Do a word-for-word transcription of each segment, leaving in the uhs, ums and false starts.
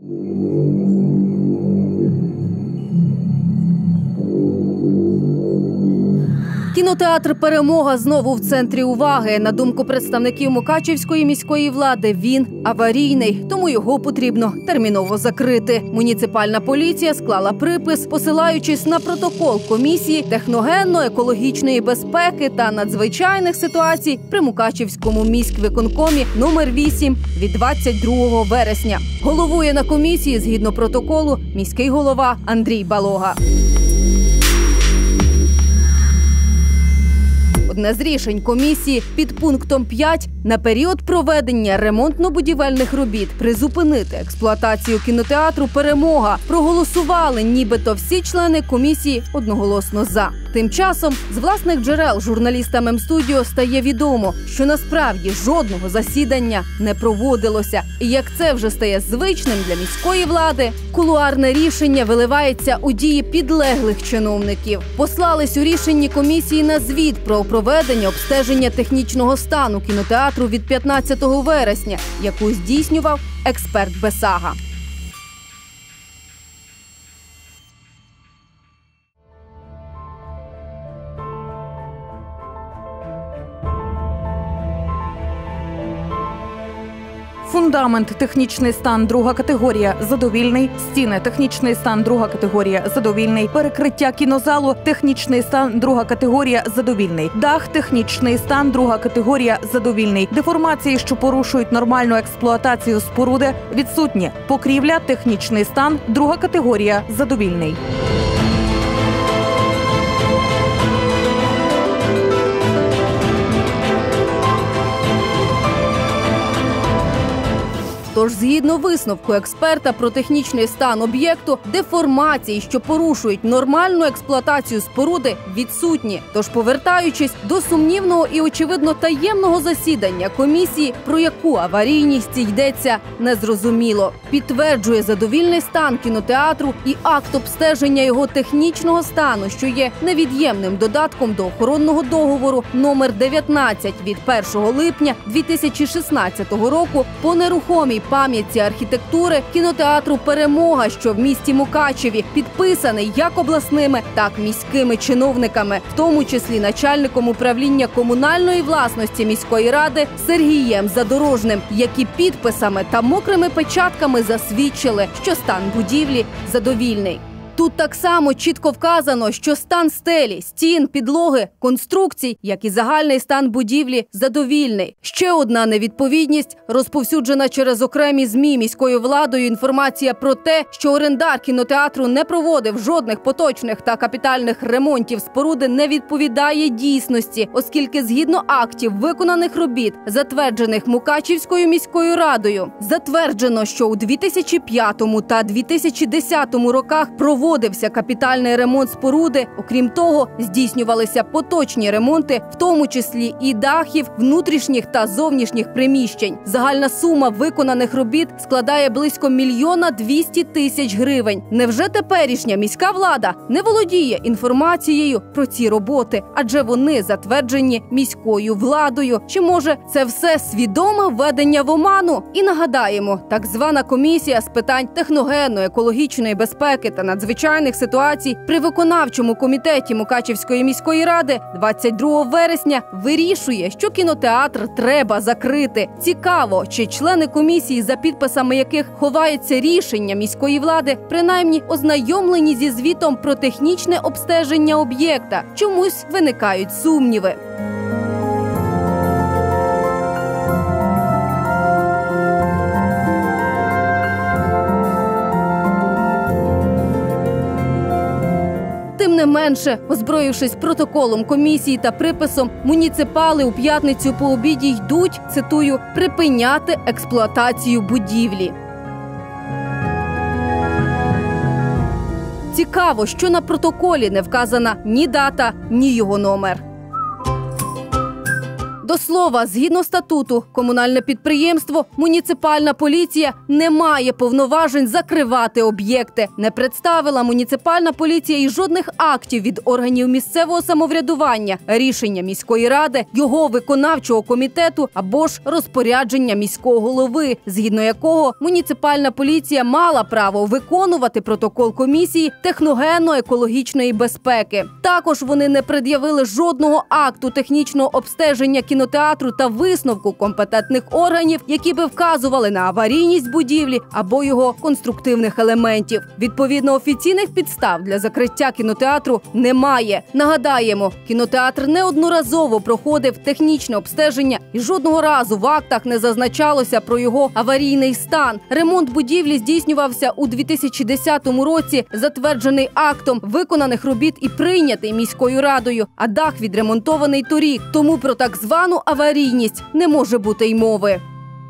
Кінотеатр «Перемога» знову в центрі уваги. На думку представників Мукачівської міської влади, він аварійний, тому його потрібно терміново закрити. Муніципальна поліція склала припис, посилаючись на протокол комісії техногенно-екологічної безпеки та надзвичайних ситуацій при Мукачівському міськвиконкомі номер вісім від двадцять другого вересня. Головує на комісії, згідно протоколу, міський голова Андрій Балога. Одне з рішень комісії під пунктом п'ять на період проведення ремонтно-будівельних робіт призупинити експлуатацію кінотеатру «Перемога» проголосували нібито всі члени комісії одноголосно «за». Тим часом з власних джерел журналістам М-студіо стає відомо, що насправді жодного засідання не проводилося. І як це вже стає звичним для міської влади, кулуарне рішення виливається у дії підлеглих чиновників. Послались у рішенні комісії на звіт про проведення обстеження технічного стану кінотеатру від п'ятнадцятого вересня, яку здійснював експерт Бесага. Фундамент – технічний стан друга категорія – задовільний. Стіни – технічний стан друга категорія – задовільний. Перекриття кінозалу – технічний стан друга категорія – задовільний. Дах – технічний стан друга категорія – задовільний. Деформації, що порушують нормальну експлуатацію споруди – відсутні. Покрівля – технічний стан друга категорія – задовільний. Тож, згідно висновку експерта про технічний стан об'єкту, деформації, що порушують нормальну експлуатацію споруди, відсутні. Тож, повертаючись до сумнівного і, очевидно, таємного засідання комісії, про яку аварійність йдеться, незрозуміло. Підтверджує задовільний стан кінотеатру і акт обстеження його технічного стану, що є невід'ємним додатком до охоронного договору номер дев'ятнадцять від першого липня дві тисячі шістнадцятого року по нерухомій пам'ятці архітектури кінотеатру «Перемога», що в місті Мукачеві, підписаний як обласними, так і міськими чиновниками, в тому числі начальником управління комунальної власності міської ради Сергієм Задорожним, які підписами та мокрими печатками засвідчили, що стан будівлі задовільний. Тут так само чітко вказано, що стан стелі, стін, підлоги, конструкцій, як і загальний стан будівлі, задовільний. Ще одна невідповідність – розповсюджена через окремі ЗМІ міською владою інформація про те, що орендар кінотеатру не проводив жодних поточних та капітальних ремонтів споруди, не відповідає дійсності, оскільки згідно актів виконаних робіт, затверджених Мукачівською міською радою, затверджено, що у дві тисячі п'ятому та дві тисячі десятому роках проводив Проводився капітальний ремонт споруди. Окрім того, здійснювалися поточні ремонти, в тому числі і дахів, внутрішніх та зовнішніх приміщень. Загальна сума виконаних робіт складає близько мільйона двісті тисяч гривень. Невже теперішня міська влада не володіє інформацією про ці роботи? Адже вони затверджені міською владою. Чи може це все свідоме введення в оману? І нагадаємо, так звана комісія з питань техногенно-екологічної безпеки та надзвичайних надзвичайних ситуацій при виконавчому комітеті Мукачівської міської ради двадцять другого вересня вирішує, що кінотеатр треба закрити. Цікаво, чи члени комісії, за підписами яких ховається рішення міської влади, принаймні ознайомлені зі звітом про технічне обстеження об'єкта. Чомусь виникають сумніви. Тим не менше, озброївшись протоколом комісії та приписом, муніципали у п'ятницю по обіді йдуть, цитую, «припиняти експлуатацію будівлі». Цікаво, що на протоколі не вказана ні дата, ні його номер. До слова, згідно статуту, комунальне підприємство «Муніципальна поліція» не має повноважень закривати об'єкти. Не представила муніципальна поліція і жодних актів від органів місцевого самоврядування, рішення міської ради, його виконавчого комітету або ж розпорядження міського голови, згідно якого муніципальна поліція мала право виконувати протокол комісії техногенно-екологічної безпеки. Також вони не пред'явили жодного акту технічного обстеження кінотеатру та висновку компетентних органів, які би вказували на аварійність будівлі або його конструктивних елементів. Відповідно, офіційних підстав для закриття кінотеатру немає. Нагадаємо, кінотеатр неодноразово проходив технічне обстеження і жодного разу в актах не зазначалося про його аварійний стан. Ремонт будівлі здійснювався у дві тисячі десятому році, затверджений актом виконаних робіт і прийнятий міською радою, а дах відремонтований торік. Тому про так звану аварійність не може бути й мови.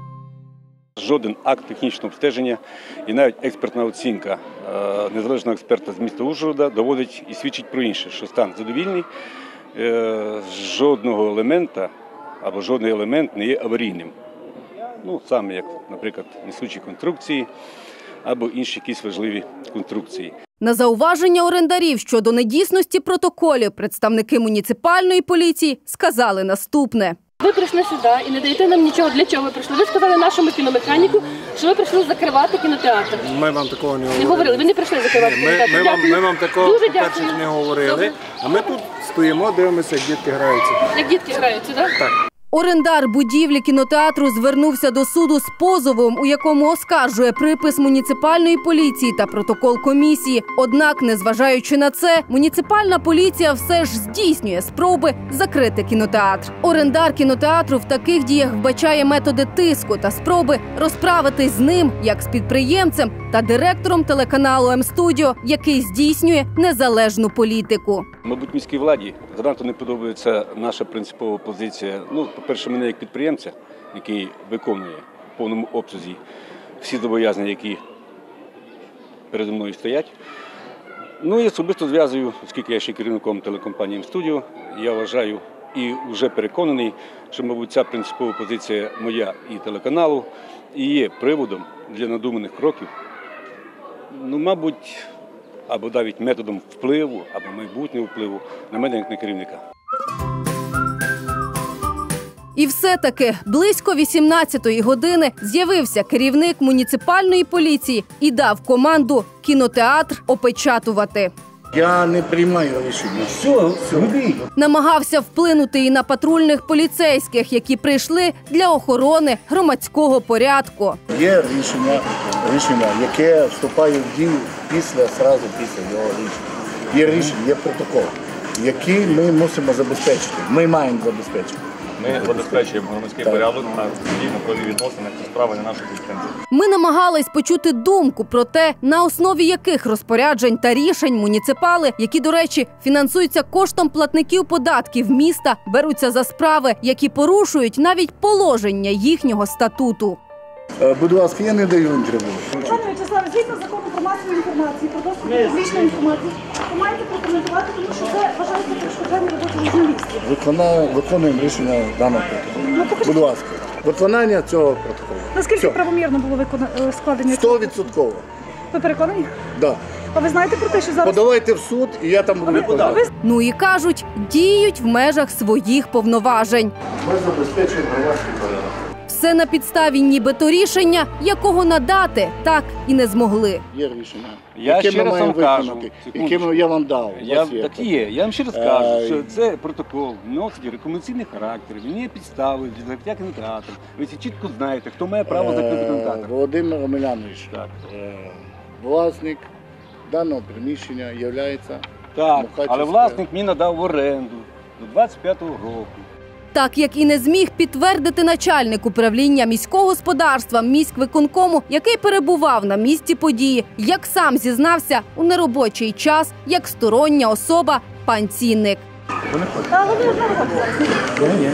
Жоден акт технічного обстеження і навіть експертна оцінка е, незалежного експерта з міста Ужгорода доводить і свідчить про інше, що стан задовільний, е, жодного елемента або жодний елемент не є аварійним. Ну, саме як, наприклад, несучі конструкції або інші якісь важливі конструкції. На зауваження орендарів щодо недійсності протоколів представники муніципальної поліції сказали наступне. Ви прийшли сюди і не даєте нам нічого. Для чого ви прийшли? Ви сказали нашому кіномеханіку, що ви прийшли закривати кінотеатр. Ми вам такого не говорили. Не говорили, ви не прийшли закривати Ми, кінотеатр. ми, вам, ми вам такого, Дуже по-перше, дякую. не говорили. Добре. А ми тут стоїмо, дивимося, як дітки граються. Як дітки граються, так? Так. Орендар будівлі кінотеатру звернувся до суду з позовом, у якому оскаржує припис муніципальної поліції та протокол комісії. Однак, незважаючи на це, муніципальна поліція все ж здійснює спроби закрити кінотеатр. Орендар кінотеатру в таких діях вбачає методи тиску та спроби розправитись з ним, як з підприємцем та директором телеканалу М-студіо, який здійснює незалежну політику. Мабуть, міській владі занадто не подобається наша принципова позиція. Ну, по-перше, мене як підприємця, який виконує в повному обсязі всі зобов'язання, які передо мною стоять. Ну і особисто зв'язую, оскільки я ще керівником телекомпанії М-студіо, я вважаю і вже переконаний, що, мабуть, ця принципова позиція моя і телеканалу і є приводом для надуманих кроків, ну, мабуть, або навіть методом впливу, або майбутнього впливу на мене як на керівника. І все-таки близько вісімнадцятої години з'явився керівник муніципальної поліції і дав команду кінотеатр опечатувати. Я не приймаю рішення. Все, все. Намагався вплинути і на патрульних поліцейських, які прийшли для охорони громадського порядку. Є рішення, рішення, яке вступає в дію після, сразу після його рішення. Є рішення, є протокол, який ми мусимо забезпечити. Ми маємо забезпечити. Ми забезпечуємо громадський порядок на спільно правові відносини, це справи не наших підприємців. Ми намагались почути думку про те, на основі яких розпоряджень та рішень муніципали, які, до речі, фінансуються коштом платників податків міста, беруться за справи, які порушують навіть положення їхнього статуту. Е, Будь ласка, я не даю інтерв'ю. Пане В'ячеславе, згідно закону про масову інформацію, про доступ до публічної інформації, ви маєте прокоментувати, тому що це вважається перешкоджанням роботи журналістів. Виконаю, виконуємо рішення даного протоколу. Будь ласка, виконання цього протоколу. Наскільки Все. правомірно було викона- складення? Сто відсотково. Ви переконані? Да. А ви знаєте про те, що зараз... Подавайте в суд, і я там буду відповідати. Ну і кажуть, діють в межах своїх повноважень. Ми забезпечуємо громадський порядок. Все на підставі нібито рішення, якого надати так і не змогли. Є рішення, Я яке ще ми раз маємо вам кажу, виконати, секундочку. яке я вам дав. У Я, вас є. так є. Я вам ще раз Е, кажу, що це протокол носить рекомендаційний характер, він є підставою для закриття кінотеатру. Ви всі чітко знаєте, хто має право закрити Е, кінотеатр. Володимир Омелянович, Так. е, власник даного приміщення є Так, Мукачівська. але власник мені надав в оренду до двадцять п'ятого року. Так як і не зміг підтвердити начальник управління міського господарства міськвиконкому, який перебував на місці події, як сам зізнався у неробочий час, як стороння особа пан Цінник. Але ви одна робота зараз. Ні, ні.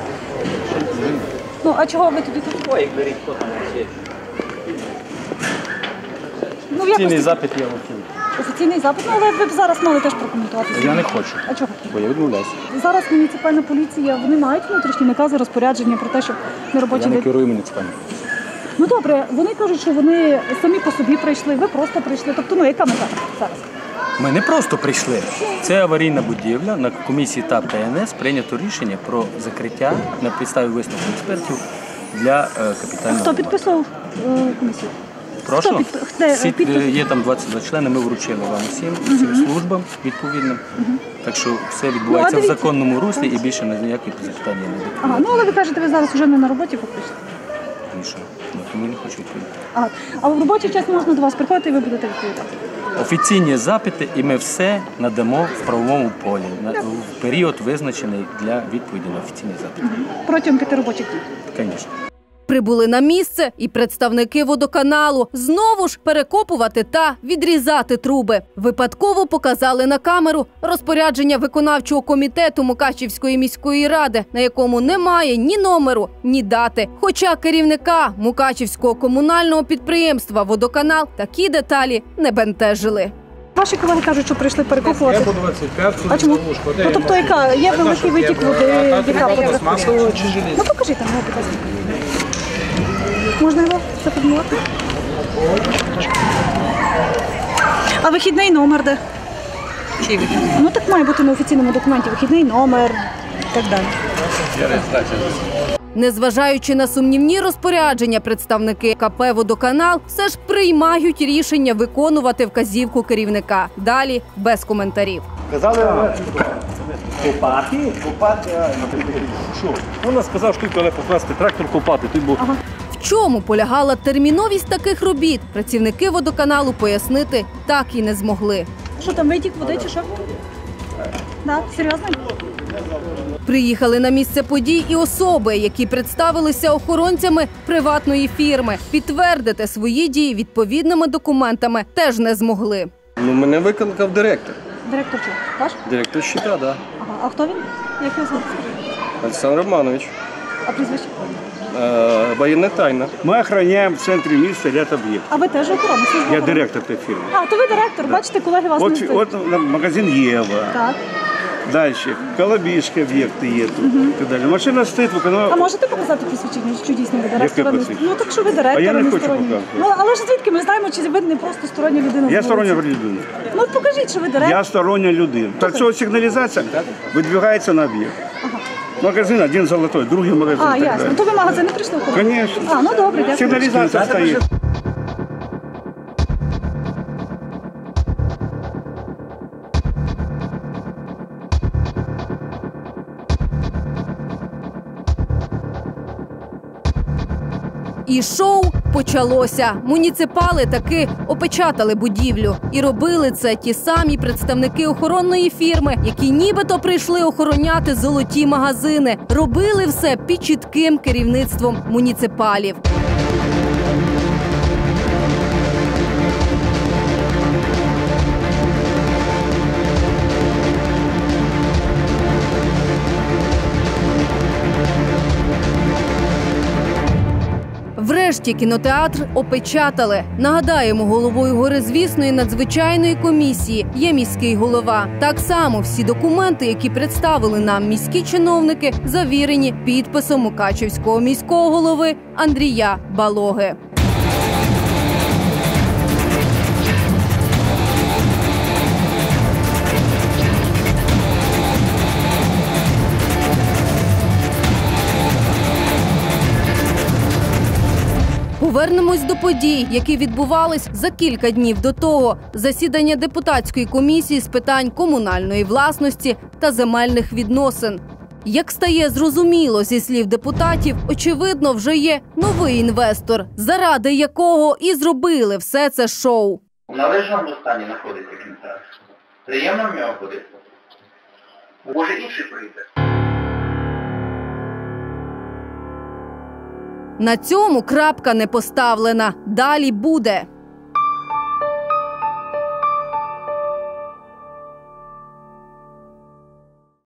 Ну, а чого ви тоді тут? Ой, як беріть, хто там є. Ну, якось... Цінний запит є в архіві. Офіційний запит, ну, але ви б зараз мали теж прокоментувати. Я не хочу, А чого? бо я відмовляюся. Зараз муніципальна поліція, вони мають внутрішні накази, розпорядження про те, щоб на роботі... Я не не- керую муніципальним. Ну добре, вони кажуть, що вони самі по собі прийшли, ви просто прийшли. Тобто, ну, яка мета зараз? Ми не просто прийшли. Це аварійна будівля. На комісії ТАП та Н С прийнято рішення про закриття на підставі висновку експертів для е, капітального Хто ремонту. підписав е, комісію? Прошу. Хто під- де, Всі, підпис? е, є там двадцять два члени, ми вручили вам усім, всім службам відповідним. Так що все відбувається Ну, а в дивіться. законному руслі і більше на ніяких запитання не буде. Ага, ну але ви кажете, ви зараз вже не на роботі фактично. Тому що ну, тому не хочу відповідати. Ага. А в робочий час можна до вас приходити і ви будете відповідати. Офіційні запити, і ми все надамо в правовому полі на в період визначений для відповіді на офіційні запити. Протягом п'яти робочих днів. Звісно. Прибули на місце і представники водоканалу знову ж перекопувати та відрізати труби. Випадково показали на камеру розпорядження виконавчого комітету Мукачівської міської ради, на якому немає ні номеру, ні дати. Хоча керівника Мукачівського комунального підприємства «Водоканал» такі деталі не бентежили. Ваші колеги кажуть, що прийшли перекопувати. Я по двадцять п'ять, А чому? Ну тобто яка? Є великий витік води, яка потрапила? Ну покажіть там, будь ласка. Можна його це подмувати? А вихідний номер де? Чий вихідний? Ну так має бути на офіційному документі. Вихідний номер і так далі. Незважаючи на сумнівні розпорядження, представники ка пе «Водоканал» все ж приймають рішення виконувати вказівку керівника. Далі без коментарів. Казали, копати, копати, Що? Вона сказав, що коли покласти трактор копати, ти був. В чому полягала терміновість таких робіт, працівники «Водоканалу» пояснити так і не змогли. Що там, витік води чи що? Да, серйозно? Приїхали на місце подій і особи, які представилися охоронцями приватної фірми. Підтвердити свої дії відповідними документами теж не змогли. Ну, мене викликав директор. Директор чого? Ваш? Директор щита, так. Да. Ага. А хто він? Як його звати? Олександр Романович. А прізвище? Е, воєнна тайна. Ми охороняємо в центрі міста ряд об'єктів. А ви теж охорона? Я директор цієї фірми. А, то ви директор. Бачите, колеги вас не От, знають. от магазин Єва. Так. Далі. Колобіжки об'єкти є тут. І так далі. Машина стоїть, виконує. А можете показати посвідчення, що дійсно ви директор? Яке а не- посвідчення? Ну так що ви директор, А я а не не хочу сторонній. показувати. Ну, але ж звідки ми знаємо, чи ви не просто стороння людина? з Я вулиці? стороння людина. Ну от покажіть, що ви директор. Я стороння людина. Так що сигналізація видвигається на об'єкт. Магазин один золотой, другий магазин. А, і так ясно. далі. То ви в магазин не прийшли охорони? Конечно. А, ну добре, дякую. Сигналізація стоїть. І шоу почалося. Муніципали таки опечатали будівлю. І робили це ті самі представники охоронної фірми, які нібито прийшли охороняти золоті магазини. Робили все під чітким керівництвом муніципалів. Врешті кінотеатр опечатали. Нагадаємо, головою горизвісної надзвичайної комісії є міський голова. Так само всі документи, які представили нам міські чиновники, завірені підписом Мукачівського міського голови Андрія Балоги. Повернемось до подій, які відбувались за кілька днів до того. Засідання депутатської комісії з питань комунальної власності та земельних відносин. Як стає зрозуміло зі слів депутатів, очевидно, вже є новий інвестор, заради якого і зробили все це шоу. У належному стані знаходиться кінця. Приємно в нього ходити. Може інший прийде. На цьому крапка не поставлена. Далі буде.